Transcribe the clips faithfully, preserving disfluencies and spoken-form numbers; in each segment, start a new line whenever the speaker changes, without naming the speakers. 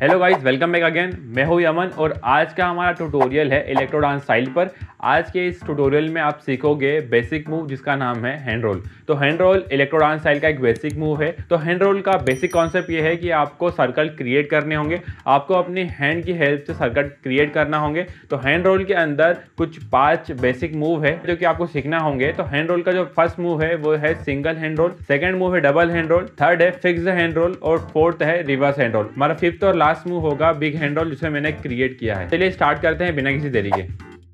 Hello guys, welcome back again. मैं हूं Yemen और आज का हमारा ट्यूटोरियल है इलेक्ट्रो डांस स्टाइल पर। आज के इस ट्यूटोरियल में आप सीखोगे बेसिक मूव जिसका नाम है हैंड रोल। तो hand roll electro dance style का एक बेसिक मूव है। तो हैंड रोल का बेसिक कॉन्सेप्ट ये है कि आपको सर्कल क्रिएट करने होंगे, आपको अपनी हैंड की हेल्प से सर्कल क्रिएट करना होंगे। तो हैंड रोल के अंदर कुछ पांच बेसिक मूव है जो कि आपको सीखना होंगे। तो हैंड रोल का जो फर्स्ट मूव है वो है single hand roll, second move है डबल हैंड रोल, थर्ड है फिक्स्ड हैंड रोल और फोर्थ है रिवर्स हैंड रोल। हमारा फिफ्थ और लास्ट मूव होगा बिग हैंड रोल जिसे मैंने क्रिएट किया है। चलिए स्टार्ट करते हैं बिना किसी देरी के।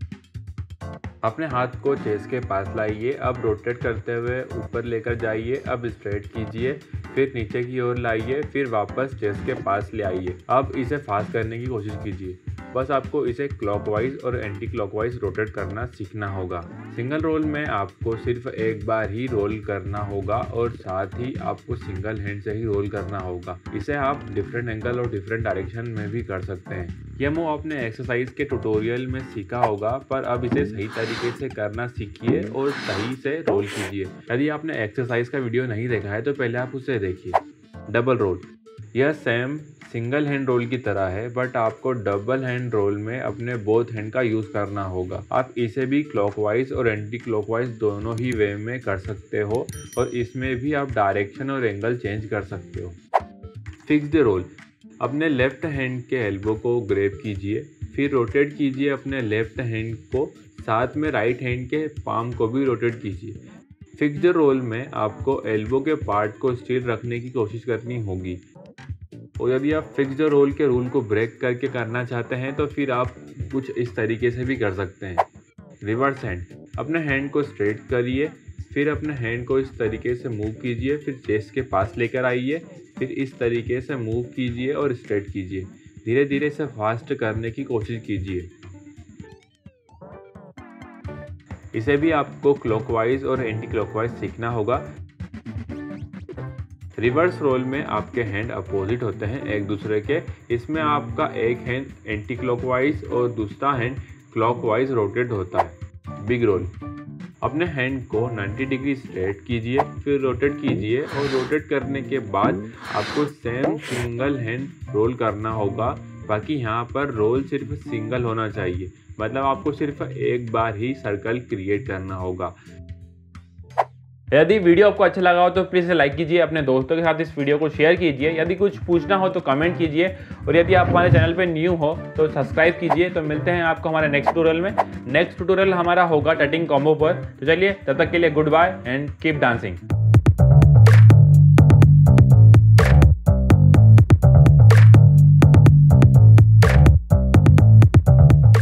अपने हाथ को चेस्ट के पास लाइए, अब रोटेट करते हुए ऊपर लेकर जाइए, अब स्ट्रेट कीजिए, फिर नीचे की ओर लाइए, फिर वापस चेस्ट के पास ले आइए। अब इसे फास्ट करने की कोशिश कीजिए। बस आपको इसे क्लॉकवाइज और एंटी क्लॉकवाइज रोटेट करना सीखना होगा। सिंगल रोल में आपको सिर्फ एक बार ही रोल करना होगा और साथ ही आपको सिंगल हैंड से ही रोल करना होगा। इसे आप डिफरेंट एंगल और डिफरेंट डायरेक्शन में भी कर सकते हैं। यह मूव आपने एक्सरसाइज के ट्यूटोरियल में सीखा होगा, पर अब इसे सही तरीके से करना सीखिए और सही से रोल कीजिए। यदि आपने एक्सरसाइज का वीडियो नहीं देखा है तो पहले आप उसे देखिए। डबल रोल, यह सेम सिंगल हैंड रोल की तरह है, बट आपको डबल हैंड रोल में अपने बोथ हैंड का यूज़ करना होगा। आप इसे भी क्लॉकवाइज और एंटी क्लॉकवाइज दोनों ही वे में कर सकते हो और इसमें भी आप डायरेक्शन और एंगल चेंज कर सकते हो। फिक्स्ड रोल, अपने लेफ्ट हैंड के एल्बो को ग्रैब कीजिए, फिर रोटेट कीजिए अपने लेफ्ट हैंड को, साथ में राइट हैंड के पाम को भी रोटेट कीजिए। फिक्स्ड रोल में आपको एल्बो के पार्ट को स्टिल रखने की कोशिश करनी होगी। और यदि आप फिक्स्ड रोल के रूल को ब्रेक करके करना चाहते हैं तो फिर आप कुछ इस तरीके से भी कर सकते हैं। रिवर्स हैंड, अपने हैंड को स्ट्रेट करिए, फिर अपने हैंड को इस तरीके से मूव कीजिए, फिर चेस्ट के पास लेकर आइए, फिर इस तरीके से मूव कीजिए और स्ट्रेट कीजिए। धीरे धीरे इसे फास्ट करने की कोशिश कीजिए। इसे भी आपको क्लॉकवाइज और एंटी क्लॉकवाइज सीखना होगा। रिवर्स रोल में आपके हैंड अपोजिट होते हैं एक दूसरे के। इसमें आपका एक हैंड एंटी क्लॉकवाइज और दूसरा हैंड क्लॉकवाइज रोटेट होता है। बिग रोल, अपने हैंड को नब्बे डिग्री स्ट्रेट कीजिए, फिर रोटेट कीजिए और रोटेट करने के बाद आपको सेम सिंगल हैंड रोल करना होगा। बाकी यहाँ पर रोल सिर्फ सिंगल होना चाहिए, मतलब आपको सिर्फ एक बार ही सर्कल क्रिएट करना होगा। यदि वीडियो आपको अच्छा लगा हो तो प्लीज़ इसे लाइक कीजिए, अपने दोस्तों के साथ इस वीडियो को शेयर कीजिए। यदि कुछ पूछना हो तो कमेंट कीजिए और यदि आप हमारे चैनल पे न्यू हो तो सब्सक्राइब कीजिए। तो मिलते हैं आपको हमारे नेक्स्ट ट्यूटोरियल में। नेक्स्ट ट्यूटोरियल हमारा होगा टटिंग कॉम्बो पर। तो चलिए, तब तक के लिए goodbye and keep dancing.